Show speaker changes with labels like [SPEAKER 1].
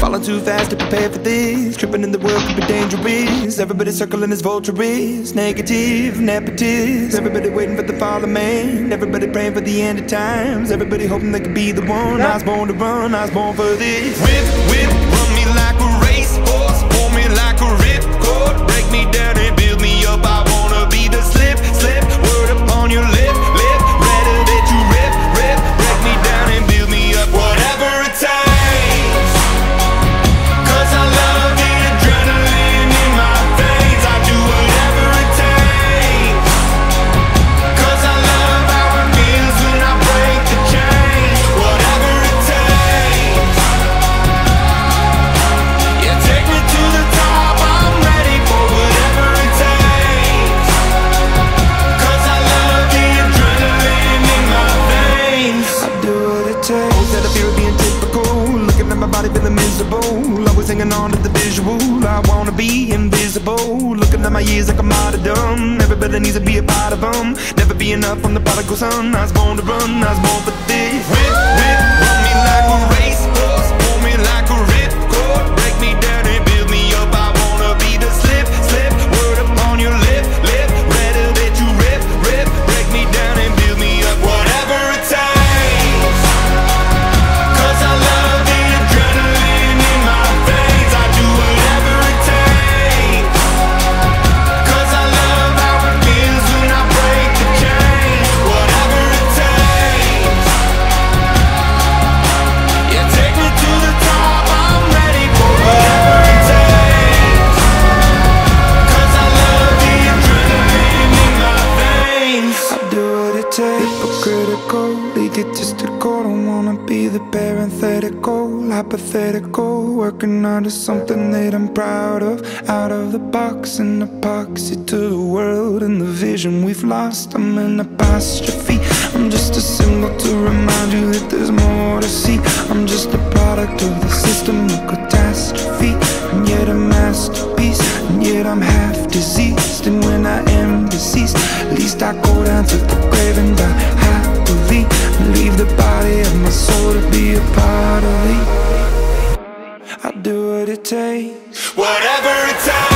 [SPEAKER 1] Falling too fast to prepare for this. Tripping in the world could be dangerous. Everybody circling as vultures. Negative, nepotist. Everybody waiting for the fall of man. Everybody praying for the end of times. Everybody hoping they could be the one. I was born to run, I was born for this. Whip, whip, run me like a racehorse. Pull me like a ripcord. Break me down and build me up. I wanna be the slip, slip. Word upon your lip, lip. Better that you rip, rip. Break me down and build me up. Whatever it takes. Feeling miserable, always hanging on to the visual. I wanna be invisible, looking at my years like I'm martyrdom. Everybody needs to be a part of them. Never be enough from the prodigal son. I was born to run, I was born for this. Whip, whip, run me like a racehorse. Pull me like a ripcord. Break me down and build me up. I wanna be the slip, slip. Word upon your lip, lip. Better that you rip, rip. Break me down and build me up. Whatever it takes. Hypocritical, egotistical. Don't wanna be the parenthetical, hypothetical. Working on to something that I'm proud of. Out of the box, an epoxy to the world and the vision we've lost. I'm an apostrophe. I'm just a symbol to remind you that there's more to see. I'm just a product of the system of catastrophe, and yet a masterpiece. And yet I'm half diseased, and when I am deceased, at least I go down to the grave and die happily, and leave the body of my soul to be a part of me. I do what it takes, whatever it takes.